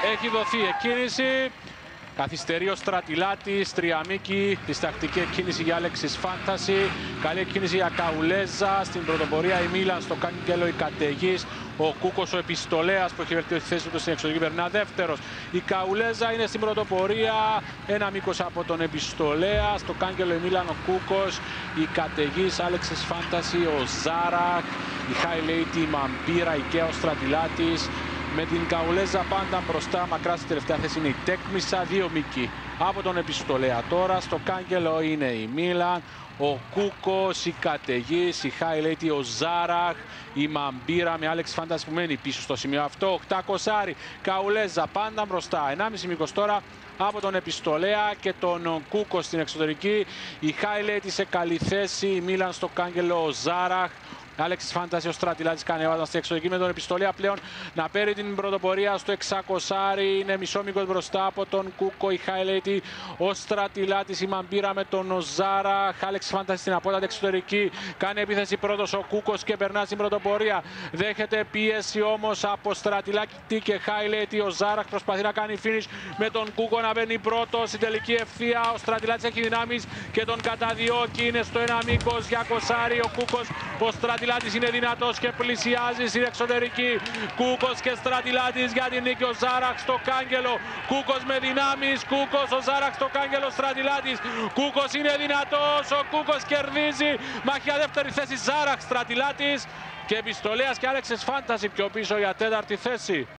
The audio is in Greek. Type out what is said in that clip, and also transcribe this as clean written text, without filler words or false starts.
Έχει δοθεί εκκίνηση. Καθυστερεί ο Στρατιλάτης, Τριαμίκη, διστακτική εκκίνηση για Alexis Fantasy. Καλή εκκίνηση για Καουλέζα. Στην πρωτοπορία η Μίλαν, στο κάγκελο η Καταιγής. Ο Κούκος, ο Επιστολέας που έχει βελτιώσει τη θέση του στην εξωτερική, περνά δεύτερος. Η Καουλέζα είναι στην πρωτοπορία. Ένα μήκος από τον Επιστολέα. Στο κάγκελο η Μίλαν, ο Κούκος, η Καταιγής, Alexis Fantasy, ο Ζάραχ, η Highlight, η Μαμπύρα, η Κέο Στρατιλάτης. Με την Καουλέζα πάντα μπροστά, μακρά στη τελευταία θέση είναι η Τέκμισσα, δύο μήκη από τον Επιστολέα. Τώρα στο κάγκελο είναι η Μίλαν, ο Κούκος, η Καταιγής, η Highlight, ο Ζάραχ, η Μαμπύρα με Alexis Fantasy που μένει πίσω στο σημείο αυτό. 800, Καουλέζα πάντα μπροστά, 1,5 μήκος τώρα από τον Επιστολέα και τον Κούκο στην εξωτερική. Η Highlight σε καλή θέση, η Μίλαν στο κάγκελο, ο Ζάραχ. Alexis Fantasy, ο Στρατιλάτης κάνει έβαζαν στην εξωτερική με τον Επιστολέα πλέον να παίρνει την πρωτοπορία στο 600. Είναι μισό μήκος μπροστά από τον Κούκο, η Highlight, ο Στρατιλάτης, η Μαμπύρα με τον Ζάρα. Alexis Fantasy στην απότατη εξωτερική. Κάνει επίθεση πρώτος ο Κούκος και περνά στην πρωτοπορία. Δέχεται πίεση όμως από Στρατιλάτη και Highlight. Ο Ζάραχ προσπαθεί να κάνει finish με τον Κούκο να μπαίνει πρώτος. Στην τελική ευθεία ο Στρατιλάτης έχει δυνάμεις και τον καταδιώκει. Είναι στο ένα μήκος για κοσάρι ο Κούκος. Ο Στρατιλάτης είναι δυνατός και πλησιάζει στην εξωτερική. Κούκος και Στρατιλάτης για την νίκη. Ο Ζάραχ στο κάγκελο. Κούκος με δυνάμεις. Κούκος, ο Ζάραχ στο κάγκελο. Στρατιλάτης. Κούκος είναι δυνατός. Ο Κούκος κερδίζει. Μάχια δεύτερη θέση. Ζάραχ, Στρατιλάτης και Επιστολέας και Alexis Fantasy πιο πίσω για τέταρτη θέση.